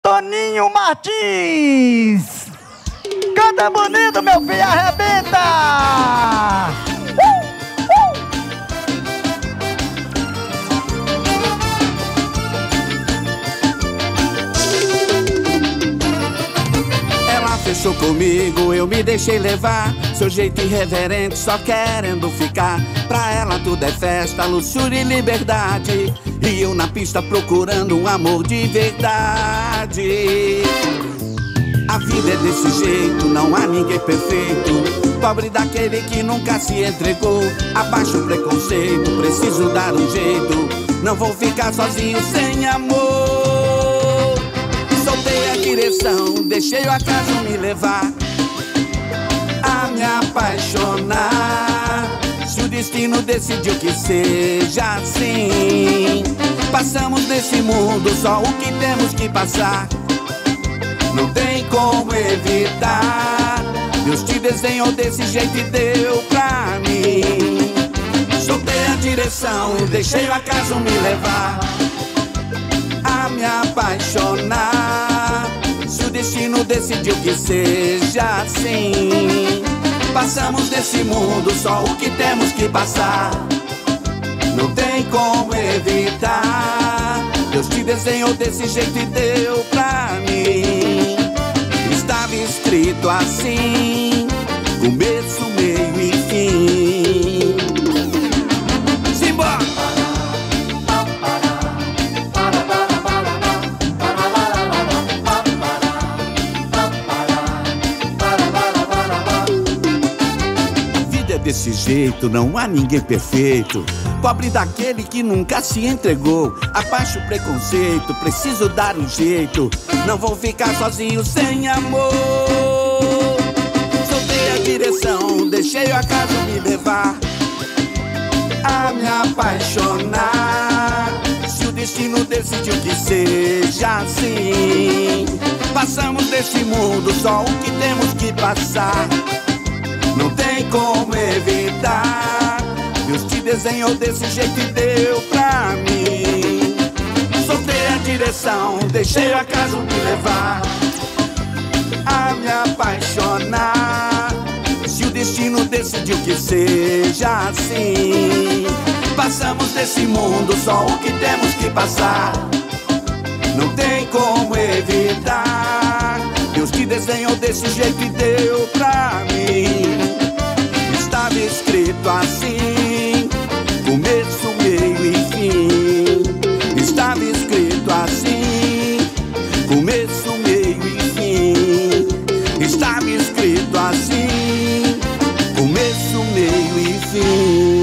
Toninho Martins. Canta bonito, meu filho, arrebenta! Ela fechou comigo, eu me deixei levar. Seu jeito irreverente, só querendo ficar. Pra ela tudo é festa, luxúria e liberdade. E eu na pista procurando um amor de verdade. A vida é desse jeito, não há ninguém perfeito. Pobre daquele que nunca se entregou. Abaixa o preconceito, preciso dar um jeito. Não vou ficar sozinho sem amor. Soltei a direção, deixei o acaso me levar a me apaixonar. Se o destino decidiu que seja assim, passamos nesse mundo só o que temos que passar. Não tem como evitar. Deus te desenhou desse jeito e deu pra mim. Soltei a direção, deixei o acaso me levar a me apaixonar. Se o destino decidiu que seja assim, passamos nesse mundo só o que temos que passar. Não tem como evitar. Deus te desenhou desse jeito e deu pra mim. Estava escrito assim, começo, meio e fim. Simbora! Desse jeito, não há ninguém perfeito. Pobre daquele que nunca se entregou. Abaixa o preconceito, preciso dar um jeito. Não vou ficar sozinho sem amor. Soltei a direção, deixei o acaso me levar a me apaixonar. Se o destino decidiu que seja assim, passamos desse mundo só o que temos que passar. Não tem como evitar. Deus te desenhou desse jeito e deu pra mim. Soltei a direção, deixei o acaso me levar a me apaixonar. Se o destino decidiu que seja assim, passamos desse mundo só o que temos que passar. Não tem como evitar. Deus te desenhou desse jeito e deu pra mim. Estava escrito assim, começo, meio e fim. Estava escrito assim, começo, meio e fim. Estava escrito assim, começo, meio e fim.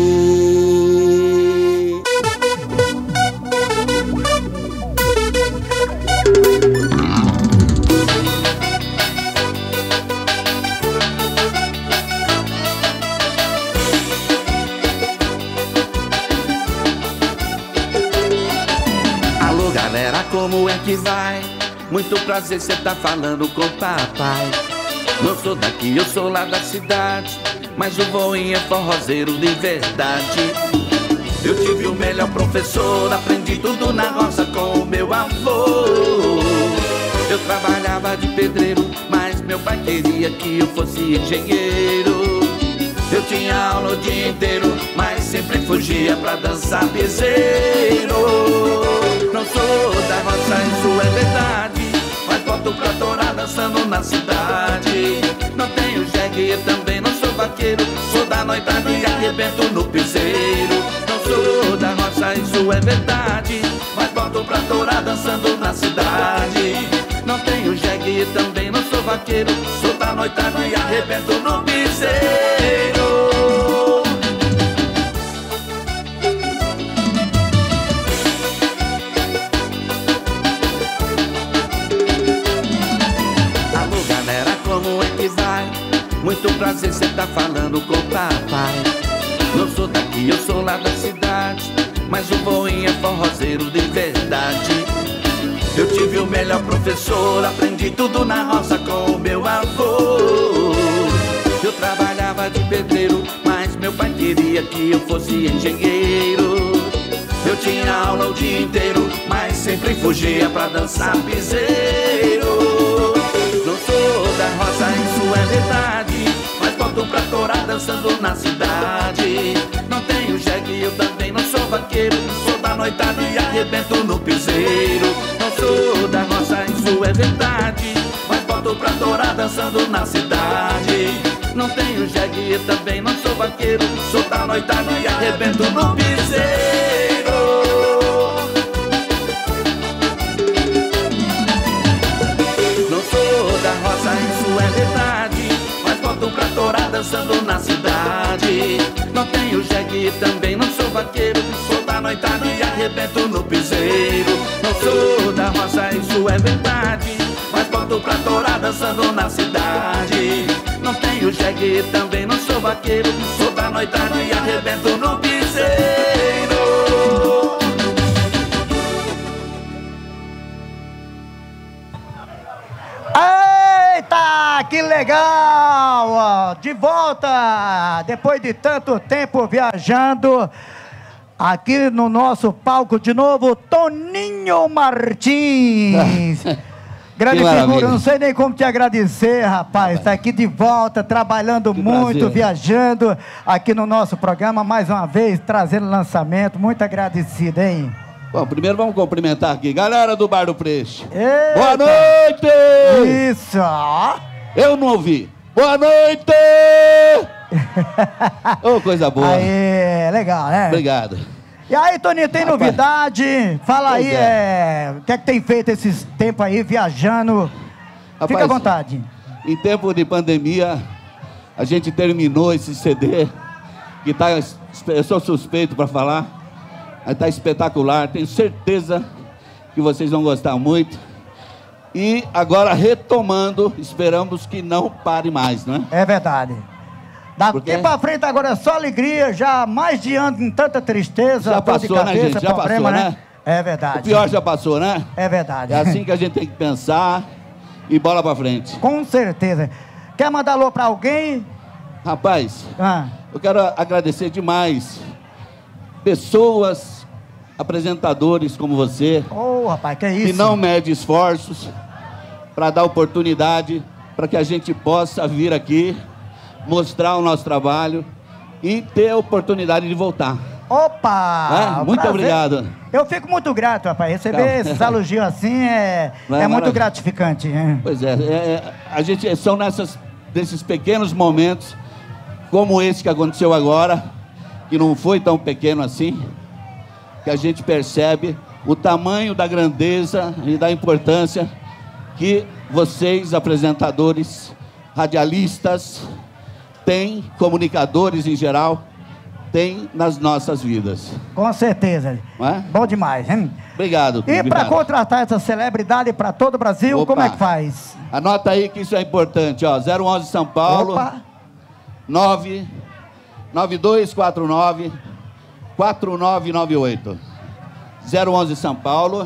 Como é que vai? Muito prazer, cê tá falando com papai. Não sou daqui, eu sou lá da cidade, mas o voinho é forrozeiro de verdade. Eu tive o melhor professor, aprendi tudo na roça com o meu avô. Eu trabalhava de pedreiro, mas meu pai queria que eu fosse engenheiro. Eu tinha aula o dia inteiro, mas sempre fugia pra dançar piseiro. Não sou da roça, isso é verdade, mas boto pra torar dançando na cidade. Não tenho jegue e também não sou vaqueiro, sou da noitade e arrebento no piseiro. Não sou da roça, isso é verdade, mas boto pra torar dançando na cidade. Não tenho jegue e também não sou vaqueiro, sou da noitade e arrebento no piseiro. Muito prazer, cê tá falando com papai. Não sou daqui, eu sou lá da cidade, mas o voinho é forrozeiro de verdade. Eu tive o melhor professor, aprendi tudo na roça com o meu avô. Eu trabalhava de pedreiro, mas meu pai queria que eu fosse engenheiro. Eu tinha aula o dia inteiro, mas sempre fugia pra dançar piseiro. Não tenho jegue, eu também não sou vaqueiro. Sou da noitada e arrebento no piseiro. Não sou da roça, isso é verdade, mas boto pra torar dançando na cidade. Não tenho jegue, eu também não sou vaqueiro. Sou da noitada e arrebento no piseiro. Não sou da roça, isso é verdade, mas boto pra torar dançando na cidade. Não tenho jegue, também não sou vaqueiro. Sou da noitada e arrebento no piseiro. Não sou da roça, isso é verdade, mas boto pra torar dançando na cidade. Não tenho jegue, também não sou vaqueiro. Sou da noitada e arrebento no piseiro. Eita, que legal! De volta, depois de tanto tempo viajando, aqui no nosso palco de novo, Toninho Martins. Grande figura, não sei nem como te agradecer, rapaz. Está aqui de volta, trabalhando muito, viajando aqui no nosso programa, mais uma vez, trazendo lançamento. Muito agradecido, hein? Bom, primeiro vamos cumprimentar aqui, galera do Bar do Peixe. Eita. Boa noite! Isso! Eu não ouvi. Boa noite! Ô, coisa boa. Aí, legal, né? Obrigado. E aí, Toninho, tem novidade? Fala Pois aí, o que é que tem feito esses tempos aí, viajando? Rapaz, fica à vontade. Em tempo de pandemia, a gente terminou esse CD, que tá, eu sou suspeito para falar, mas tá espetacular, tenho certeza que vocês vão gostar muito. E agora retomando, esperamos que não pare mais, não é? É verdade. Daqui pra frente agora é só alegria, já mais de ano em tanta tristeza, Já dor de passou, cabeça, né, gente? Já problema, passou, né? É verdade. O pior já passou, né? É verdade. É assim que a gente tem que pensar e bola pra frente. Com certeza. Quer mandar alô pra alguém? Rapaz, eu quero agradecer demais pessoas, apresentadores como você, Ô, rapaz, que é isso? que não mede esforços para dar oportunidade para que a gente possa vir aqui, mostrar o nosso trabalho e ter a oportunidade de voltar. Opa! Muito prazer. obrigado. Eu fico muito grato, rapaz. Receber esses elogios assim é muito gratificante. Hein? Pois a gente são desses pequenos momentos, como esse que aconteceu agora, que não foi tão pequeno assim, que a gente percebe o tamanho da grandeza e da importância que vocês, apresentadores, radialistas, têm, comunicadores em geral, têm nas nossas vidas. Com certeza. Não é? Bom demais, hein? Obrigado. E para contratar essa celebridade para todo o Brasil, Opa. como é que faz? Anota aí que isso é importante, ó. 011 São Paulo. Opa. 99249 4998. 011 São Paulo.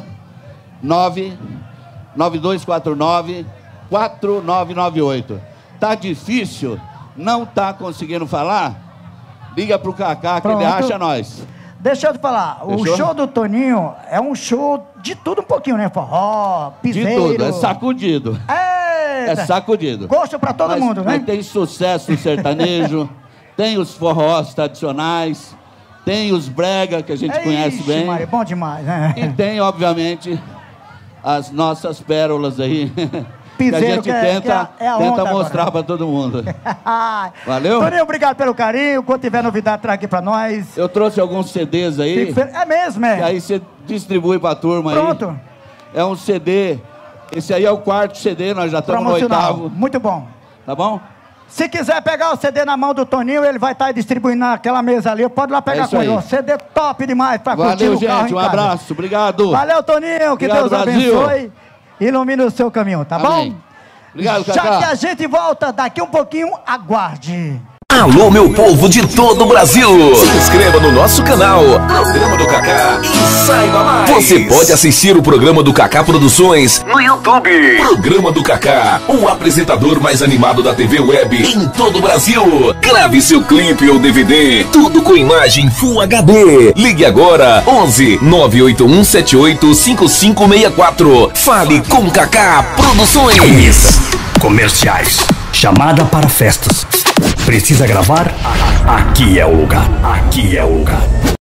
99249 4998. Tá difícil? Não tá conseguindo falar? Liga pro Cacá que ele acha nós. Deixa eu te falar, o show do Toninho é um show de tudo um pouquinho, né? Forró, piseiro. De tudo, é sacudido. Eita. É sacudido. Gosto pra todo mundo, né? Mas tem sucesso no sertanejo, tem os forrós tradicionais, tem os brega que a gente conhece bem. Maria, bom demais, né? E tem, obviamente, as nossas pérolas aí. Piseiro, que a gente tenta mostrar para todo mundo. Valeu? Toninho, obrigado pelo carinho. Quando tiver novidade, traga aqui para nós. Eu trouxe alguns CDs aí. É mesmo, é? E aí você distribui para a turma aí. Pronto. É um CD. Esse aí é o quarto CD, nós já estamos no 8º. Muito bom. Tá bom? Se quiser pegar o CD na mão do Toninho, ele vai estar distribuindo naquela mesa ali. Pode ir lá pegar com ele. O CD top demais para curtir o carro. Valeu, gente. Um abraço. Obrigado. Valeu, Toninho. Que Deus abençoe. Ilumine o seu caminho, tá bom? Obrigado, Cacá. Já que a gente volta daqui um pouquinho, aguarde. Alô, meu povo de todo o Brasil! Se inscreva no nosso canal, Programa do Cacá, e saiba mais! Você pode assistir o Programa do Cacá Produções no YouTube. Programa do Cacá, o apresentador mais animado da TV Web em todo o Brasil. Grave seu clipe ou DVD, tudo com imagem Full HD. Ligue agora, 11 981 78 5564. Fale com Cacá Produções. Comerciais. Chamada para festas. Precisa gravar? Aqui é o lugar. Aqui é o lugar.